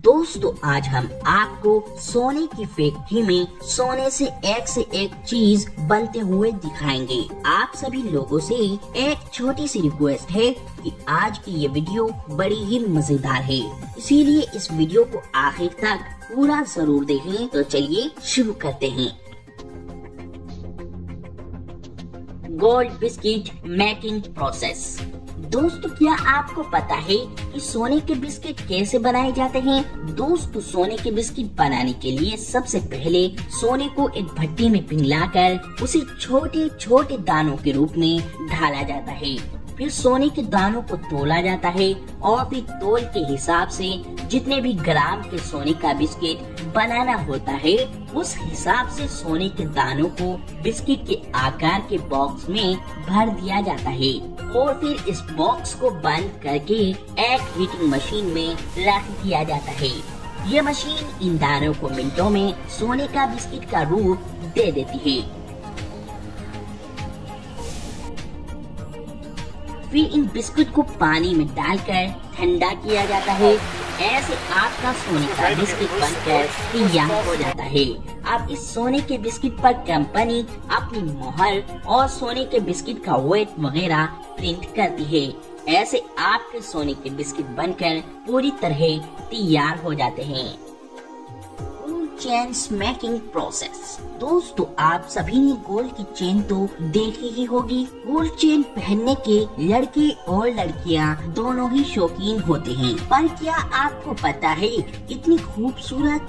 दोस्तों आज हम आपको सोने की फैक्ट्री में सोने से एक चीज बनते हुए दिखाएंगे। आप सभी लोगों से एक छोटी सी रिक्वेस्ट है कि आज की ये वीडियो बड़ी ही मजेदार है, इसीलिए इस वीडियो को आखिर तक पूरा जरूर देखें। तो चलिए शुरू करते हैं। Gold biscuit making process. दोस्तों क्या आपको पता है कि सोने के बिस्किट कैसे बनाए जाते हैं? दोस्तों सोने के बिस्किट बनाने के लिए सबसे पहले सोने को एक भट्टी में पिघलाकर उसे छोटे छोटे दानों के रूप में ढाला जाता है। फिर सोने के दानों को तोला जाता है और फिर तोल के हिसाब से जितने भी ग्राम के सोने का बिस्किट बनाना होता है उस हिसाब से सोने के दानों को बिस्किट के आकार के बॉक्स में भर दिया जाता है और फिर इस बॉक्स को बंद करके एक हीटिंग मशीन में रख दिया जाता है। ये मशीन इन दानों को मिनटों में सोने का बिस्किट का रूप दे देती है। फिर इन बिस्कुट को पानी में डालकर ठंडा किया जाता है। ऐसे आपका सोने का बिस्किट बनकर तैयार हो जाता है। अब इस सोने के बिस्किट पर कंपनी अपनी मोहर और सोने के बिस्किट का वेट वगैरह प्रिंट करती है। ऐसे आपके सोने के बिस्किट बनकर पूरी तरह तैयार हो जाते हैं। Chain making process. दोस्तों आप सभी ने गोल्ड की चेन तो देखी ही होगी। गोल्ड चेन पहनने के लड़के और लड़कियां दोनों ही शौकीन होते हैं, पर क्या आपको पता है इतनी खूबसूरत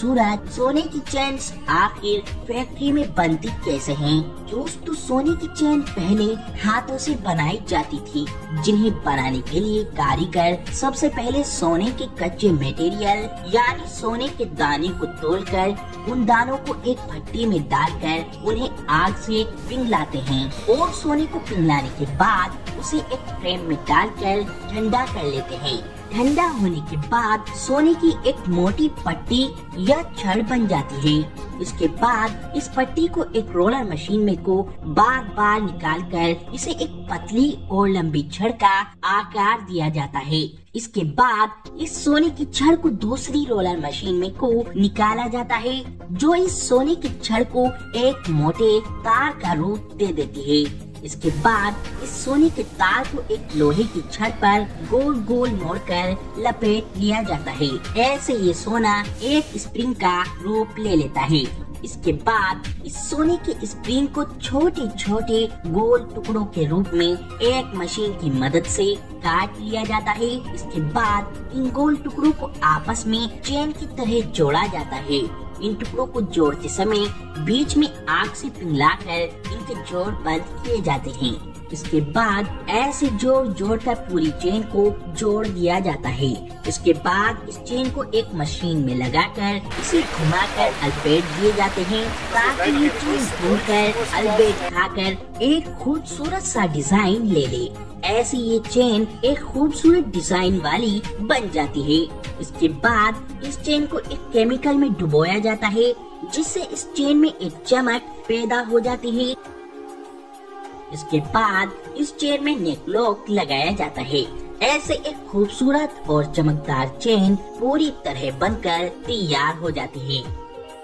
सोने की चेन आखिर फैक्ट्री में बनती कैसे हैं? दोस्तों सोने की चेन पहले हाथों से बनाई जाती थी, जिन्हें बनाने के लिए कारीगर सबसे पहले सोने के कच्चे मटेरियल यानी सोने के दाने को तोड़कर उन दानों को एक भट्टी में डालकर उन्हें आग से पिघलाते हैं और सोने को पिघलाने के बाद उसे एक फ्रेम में डालकर ठंडा कर लेते हैं। ठंडा होने के बाद सोने की एक मोटी पट्टी या छड़ बन जाती है। इसके बाद इस पट्टी को एक रोलर मशीन में को बार बार निकालकर इसे एक पतली और लंबी छड़ का आकार दिया जाता है। इसके बाद इस सोने की छड़ को दूसरी रोलर मशीन में को निकाला जाता है, जो इस सोने की छड़ को एक मोटे तार का रूप दे देती है। इसके बाद इस सोने के तार को एक लोहे की छड़ पर गोल गोल मोड़कर लपेट लिया जाता है। ऐसे ये सोना एक स्प्रिंग का रूप ले लेता है। इसके बाद इस सोने के स्प्रिंग को छोटे छोटे गोल टुकड़ों के रूप में एक मशीन की मदद से काट लिया जाता है। इसके बाद इन गोल टुकड़ों को आपस में चेन की तरह जोड़ा जाता है। इन टुकड़ों को जोड़ते समय बीच में आग से पिघलाकर इनके जोड़ बंद किए जाते हैं। इसके बाद ऐसे जोड़ कर पूरी चेन को जोड़ दिया जाता है। इसके बाद इस चेन को एक मशीन में लगाकर इसे घुमाकर अलबेट दिए जाते हैं, ताकि ये चेन घूमकर अलबेट खाकर एक खूबसूरत सा डिजाइन ले ले। ऐसी ये चेन एक खूबसूरत डिजाइन वाली बन जाती है। इसके बाद इस चेन को एक केमिकल में डुबोया जाता है, जिससे इस चेन में एक चमक पैदा हो जाती है। इसके बाद इस चेन में नेक लॉक लगाया जाता है। ऐसे एक खूबसूरत और चमकदार चेन पूरी तरह बनकर तैयार हो जाती है।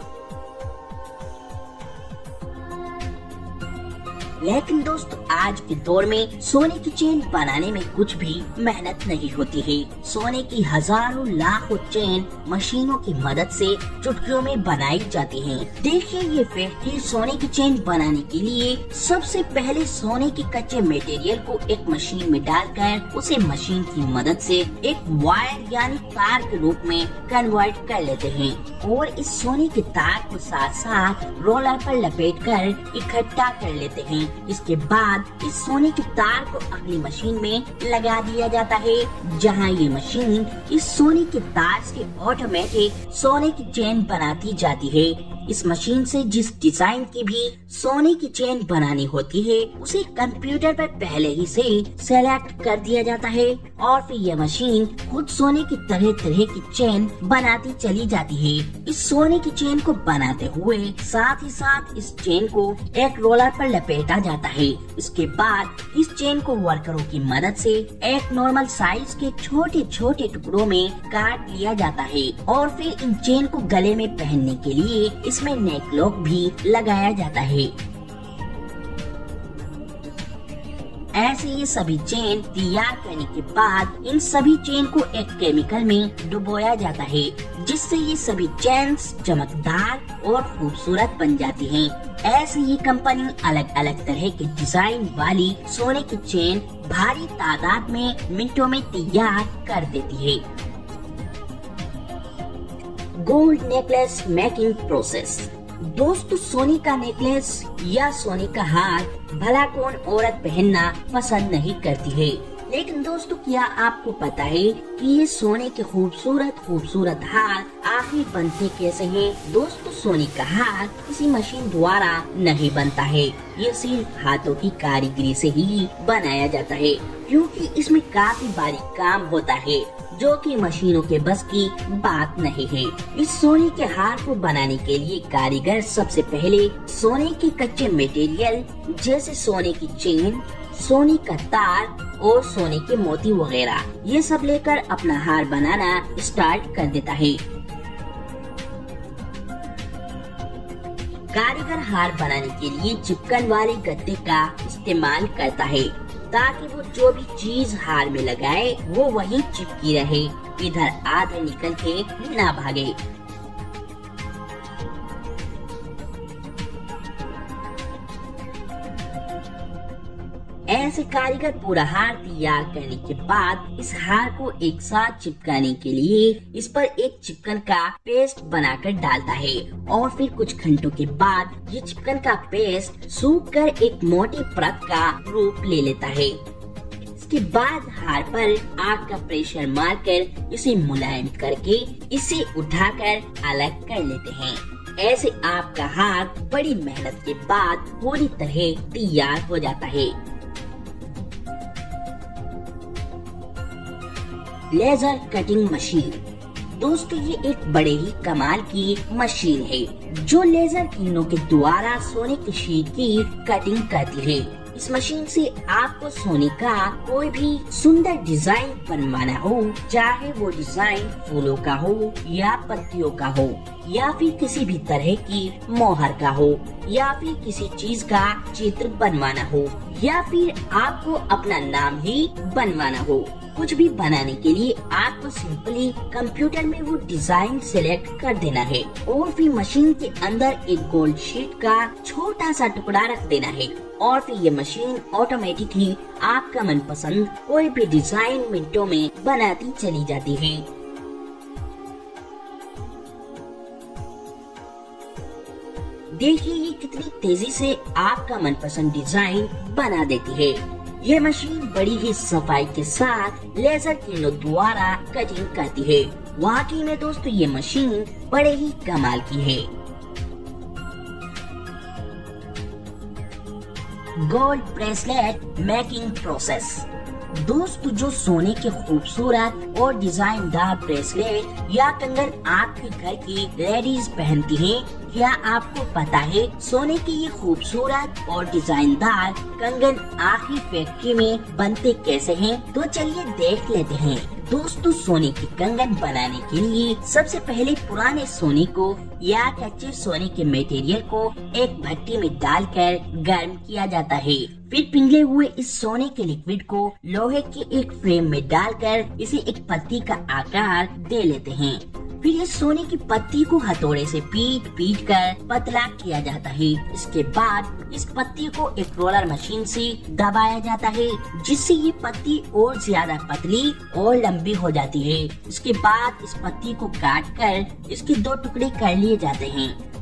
लेकिन दोस्तों आज के दौर में सोने की चेन बनाने में कुछ भी मेहनत नहीं होती है। सोने की हजारों लाखों चेन मशीनों की मदद से चुटकियों में बनाई जाती हैं। देखिए ये फैक्ट्री सोने की चेन बनाने के लिए सबसे पहले सोने के कच्चे मटेरियल को एक मशीन में डालकर उसे मशीन की मदद से एक वायर यानी तार के रूप में कन्वर्ट कर लेते हैं और इस सोने के तार को साथ साथ रोलर पर लपेट कर इकट्ठा कर लेते हैं। इसके बाद इस सोने के तार को अगली मशीन में लगा दिया जाता है, जहां ये मशीन इस सोने के तार से ऑटोमेटिक सोने की चेन बनाती जाती है। इस मशीन से जिस डिजाइन की भी सोने की चेन बनानी होती है उसे कंप्यूटर पर पहले ही से सेलेक्ट कर दिया जाता है और फिर यह मशीन खुद सोने की तरह तरह की चेन बनाती चली जाती है। इस सोने की चेन को बनाते हुए साथ ही साथ इस चेन को एक रोलर पर लपेटा जाता है। इसके बाद इस चेन को वर्करों की मदद से एक नॉर्मल साइज के छोटे छोटे टुकड़ों में काट लिया जाता है और फिर इन चेन को गले में पहनने के लिए इसमें नेक लॉक भी लगाया जाता है। ऐसे ये सभी चेन तैयार करने के बाद इन सभी चेन को एक केमिकल में डुबोया जाता है जिससे ये सभी चेन्स चमकदार और खूबसूरत बन जाती हैं। ऐसे ही कंपनी अलग अलग तरह के डिजाइन वाली सोने की चेन भारी तादाद में मिनटों में तैयार कर देती है। Gold necklace making process. दोस्तों, सोने का नेकलेस या सोने का हार भला कौन औरत पहनना पसंद नहीं करती है, लेकिन दोस्तों क्या आपको पता है कि ये सोने के खूबसूरत हार आखिर बनते कैसे हैं? दोस्तों, सोने का हार किसी मशीन द्वारा नहीं बनता है, ये सिर्फ हाथों की कारीगरी से ही बनाया जाता है क्योंकि इसमें काफी बारीक काम होता है जो कि मशीनों के बस की बात नहीं है। इस सोने के हार को बनाने के लिए कारीगर सबसे पहले सोने के कच्चे मटेरियल जैसे सोने की चेन, सोने का तार और सोने के मोती वगैरह ये सब लेकर अपना हार बनाना स्टार्ट कर देता है। कारीगर हार बनाने के लिए चिपकन वाले गद्दे का इस्तेमाल करता है ताकि वो जो भी चीज हार में लगाए वो वहीं चिपकी रहे, इधर आधे निकल के ना भागे। ऐसे कारीगर पूरा हार तैयार करने के बाद इस हार को एक साथ चिपकाने के लिए इस पर एक चिपकन का पेस्ट बनाकर डालता है और फिर कुछ घंटों के बाद ये चिपकन का पेस्ट सूख कर एक मोटी परत का रूप ले लेता है। इसके बाद हार पर आग का प्रेशर मारकर इसे मुलायम करके इसे उठाकर अलग कर लेते हैं। ऐसे आपका हार बड़ी मेहनत के बाद पूरी तरह तैयार हो जाता है। Laser cutting machine. दोस्तों, ये एक बड़े ही कमाल की मशीन है जो लेजर किरणों के द्वारा सोने की शीट की कटिंग करती है। इस मशीन से आपको सोने का कोई भी सुंदर डिजाइन बनवाना हो, चाहे वो डिजाइन फूलों का हो या पत्तियों का हो या फिर किसी भी तरह की मोहर का हो या फिर किसी चीज का चित्र बनवाना हो या फिर आपको अपना नाम ही बनवाना हो, कुछ भी बनाने के लिए आपको सिंपली कंप्यूटर में वो डिजाइन सिलेक्ट कर देना है और फिर मशीन के अंदर एक गोल्ड शीट का छोटा सा टुकड़ा रख देना है और फिर ये मशीन ऑटोमेटिकली आपका मनपसंद कोई भी डिजाइन मिनटों में बनाती चली जाती है। देखिए ये कितनी तेजी से आपका मनपसंद डिजाइन बना देती है। ये मशीन बड़ी ही सफाई के साथ लेजर किरणों द्वारा कटिंग करती है। वाकई में दोस्तों ये मशीन बड़े ही कमाल की है। Gold bracelet making process. दोस्तों, जो सोने के खूबसूरत और डिजाइनदार ब्रेसलेट या कंगन आपके घर की लेडीज पहनती हैं, क्या आपको पता है सोने के ये खूबसूरत और डिजाइनदार कंगन आखिर फैक्ट्री में बनते कैसे हैं? तो चलिए देख लेते हैं। दोस्तों, सोने की कंगन बनाने के लिए सबसे पहले पुराने सोने को या कच्चे सोने के मटेरियल को एक भट्टी में डालकर गर्म किया जाता है। फिर पिघले हुए इस सोने के लिक्विड को लोहे के एक फ्रेम में डालकर इसे एक पत्ती का आकार दे लेते हैं। फिर इस सोने की पत्ती को हथौड़े से पीट कर पतला किया जाता है। इसके बाद इस पत्ती को एक रोलर मशीन से दबाया जाता है जिससे ये पत्ती और ज्यादा पतली और लंबी हो जाती है। इसके बाद इस पत्ती को काट कर इसके 2 टुकड़े कर लिए जाते हैं।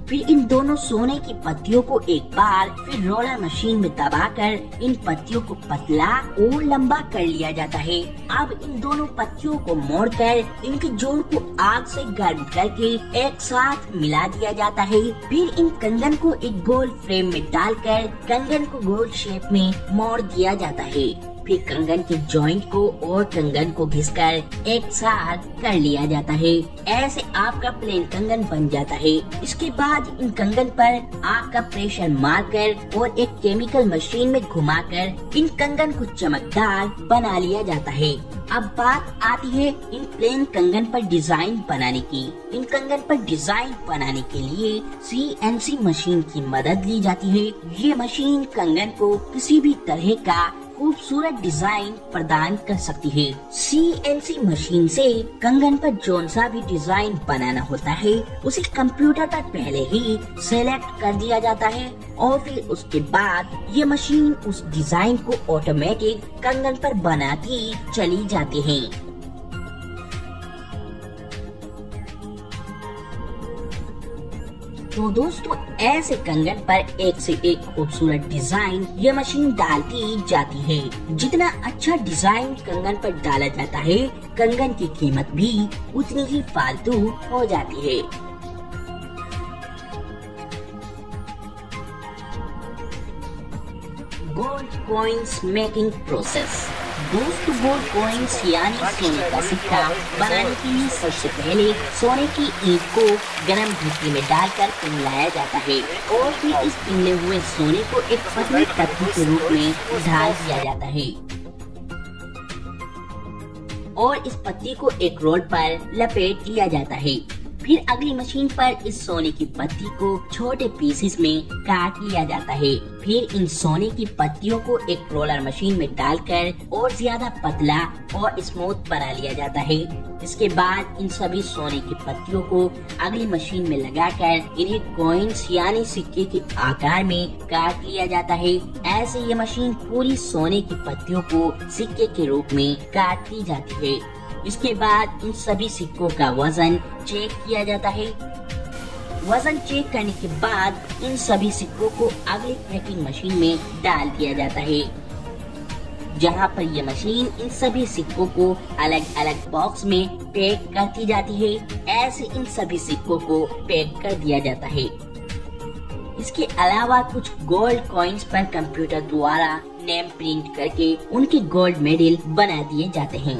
फिर इन दोनों सोने की पत्तियों को एक बार फिर रोलर मशीन में दबाकर इन पत्तियों को पतला और लंबा कर लिया जाता है। अब इन दोनों पत्तियों को मोड़कर इनके जोड़ को आग से गर्म करके एक साथ मिला दिया जाता है। फिर इन कंगन को एक गोल फ्रेम में डालकर कंगन को गोल शेप में मोड़ दिया जाता है। फिर कंगन के जॉइंट को और कंगन को घिसकर एक साथ कर लिया जाता है। ऐसे आपका प्लेन कंगन बन जाता है। इसके बाद इन कंगन पर आग का प्रेशर मारकर और एक केमिकल मशीन में घुमाकर इन कंगन को चमकदार बना लिया जाता है। अब बात आती है इन प्लेन कंगन पर डिजाइन बनाने की। इन कंगन पर डिजाइन बनाने के लिए CNC मशीन की मदद ली जाती है। ये मशीन कंगन को किसी भी तरह का खूबसूरत डिजाइन प्रदान कर सकती है। CNC मशीन से कंगन पर जौन सा भी डिजाइन बनाना होता है उसे कंप्यूटर पर पहले ही सेलेक्ट कर दिया जाता है और फिर उसके बाद ये मशीन उस डिजाइन को ऑटोमेटिक कंगन पर बनाती चली जाती है। तो दोस्तों ऐसे कंगन पर एक से एक खूबसूरत डिजाइन ये मशीन डालती जाती है। जितना अच्छा डिजाइन कंगन पर डाला जाता है कंगन की कीमत भी उतनी ही फालतू हो जाती है। Gold coins making process. दोस्तों गोल्ड कॉइन्स यानी सोने का सिक्का बनाने के लिए सबसे पहले सोने की ईंट को गर्म भट्टी में डालकर पिघलाया जाता है और फिर इस पिघले हुए सोने को एक पतली पत्ती के रूप में ढाल दिया जाता है और इस पत्ती को एक रोल पर लपेट लिया जाता है। फिर अगली मशीन पर इस सोने की पत्ती को छोटे पीसेस में काट लिया जाता है। फिर इन सोने की पत्तियों को एक रोलर मशीन में डालकर और ज्यादा पतला और स्मूथ बना लिया जाता है। इसके बाद इन सभी सोने की पत्तियों को अगली मशीन में लगाकर इन्हें कॉइन्स यानी सिक्के के आकार में काट लिया जाता है। ऐसे ये मशीन पूरी सोने की पत्तियों को सिक्के के रूप में काटती जाती है। इसके बाद इन सभी सिक्कों का वजन चेक किया जाता है। वजन चेक करने के बाद इन सभी सिक्कों को अगली पैकिंग मशीन में डाल दिया जाता है, जहां पर यह मशीन इन सभी सिक्कों को अलग अलग बॉक्स में पैक करती जाती है। ऐसे इन सभी सिक्कों को पैक कर दिया जाता है। इसके अलावा कुछ गोल्ड कॉइन्स पर कंप्यूटर द्वारा नेम प्रिंट करके उनके गोल्ड मेडल बना दिए जाते हैं।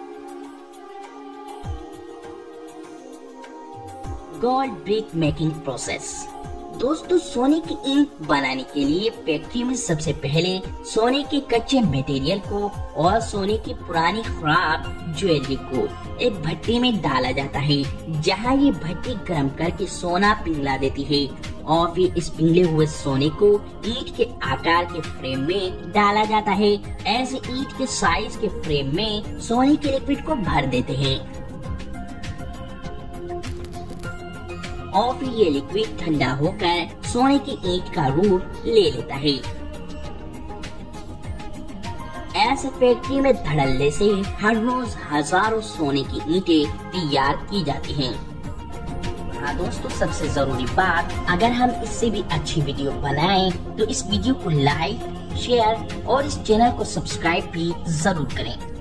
Gold brick making process. दोस्तों सोने की ईंट बनाने के लिए फैक्ट्री में सबसे पहले सोने के कच्चे मटेरियल को और सोने की पुरानी खराब ज्वेलरी को एक भट्टी में डाला जाता है, जहां ये भट्टी गर्म करके सोना पिघला देती है और फिर इस पिघले हुए सोने को ईंट के आकार के फ्रेम में डाला जाता है। ऐसे ईंट के साइज के फ्रेम में सोने के लिक्विड को भर देते हैं और फिर ये लिक्विड ठंडा होकर सोने की ईंट का रूप ले लेता है। ऐसे फैक्ट्री में धड़ल्ले से हर रोज हजारों सोने की ईंटें तैयार की जाती हैं। हाँ दोस्तों, सबसे जरूरी बात, अगर हम इससे भी अच्छी वीडियो बनाएं तो इस वीडियो को लाइक, शेयर और इस चैनल को सब्सक्राइब भी जरूर करें।